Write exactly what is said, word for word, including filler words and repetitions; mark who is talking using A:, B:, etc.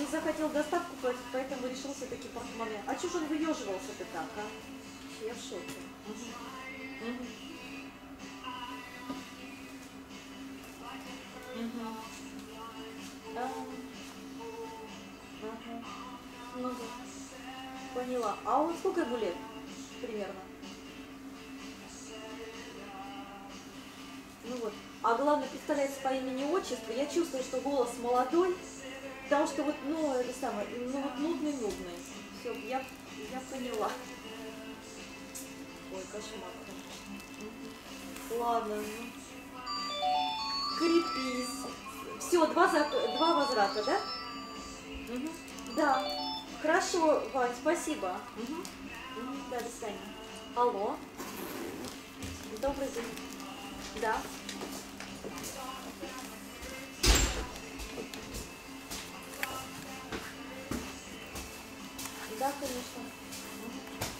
A: захотел доставку платить, поэтому решил все-таки портмоне. А чё ж он выеживался-то так, а? Я в шоке. Угу. Угу. Угу. А, ага. Ну да. Поняла. А вот сколько ему лет примерно? Ну вот. А главное, представляется по имени отчеству. Я чувствую, что голос молодой, потому что вот, ну, это самое, ну вот нудный-нудный. Все, я, я поняла. Ой, кошмар. Ладно, ну. Крепись. Все, два, за... два возврата, да? Угу. Да. Хорошо, Вань, спасибо. Угу. Угу. Да, до свидания. Алло. Добрый день. Да. Да, конечно. Угу.